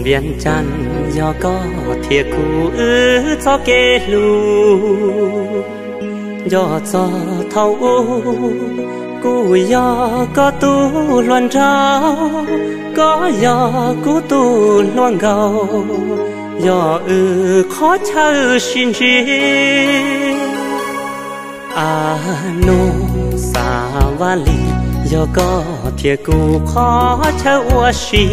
biển chăn do có thiệt cũ cho kê lu do cho thâu cú do có tu loan trao có do cú tu loan gầu do khó chơi xin chi nô sa va li do có thiệt cũ khó chơi ua xì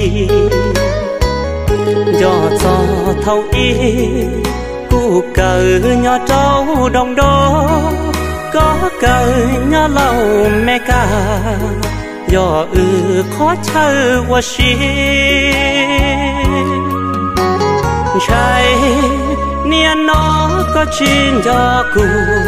do cho thâu y cú cờ nhỏ trâu đồng đô có cờ nhỏ lâu mẹ ca do khó chơi qua xí trái niên nó có chuyện do cũ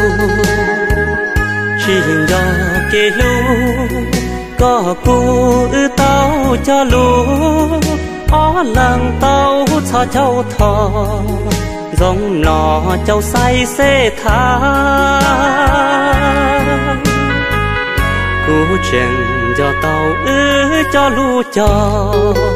chuyện do kê lu có cũ tao cho lu ó lần tao cho châu thò giống nó châu say xê tha cú chuyện do tao cho lu cho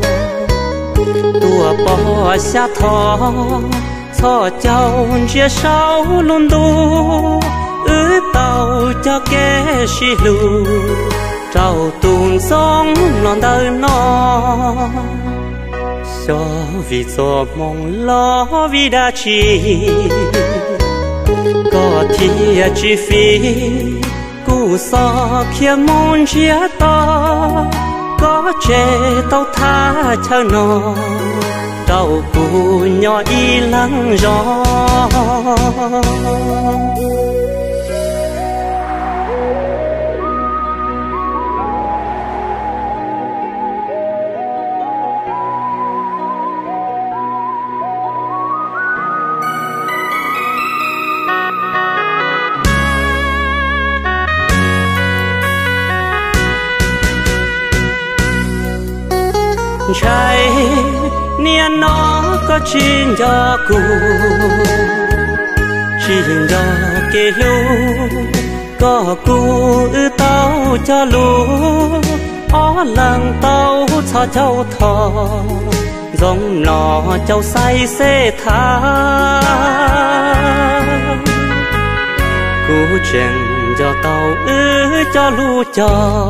tua bỏ xa thò cho châu chia sáu luôn đu tao cho kê xì lu trâu tuôn sống non đời nó cho vì cho mong lo vì đã chi có thiệt chi phí cú so kia môn chia to có chê tao tha cho nó trâu cú nhỏ y lắng gió trái niên nó có chuyện do cũ chuyện do kê lu có cũ tao cho lu ó lần tao cho châu thò giống nó châu say xê tha cũ chuyện do tao cho lu cho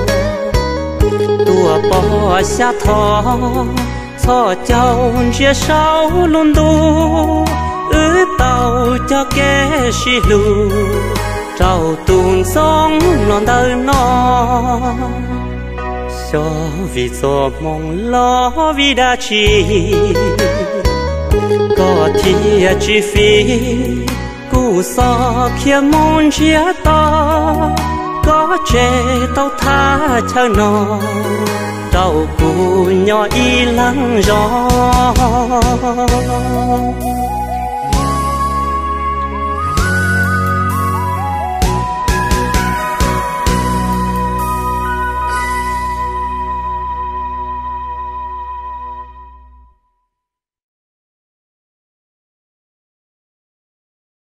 tua bỏ xa thò cho châu chia sáu luôn đu tao cho kê xì lu trâu tuôn sống non đời nó cho vì cho mong lo vì đã chi có thiệt chi phí cú so kia môn chia to có chê tao tha cho nó trâu cú nhỏ y lắng gió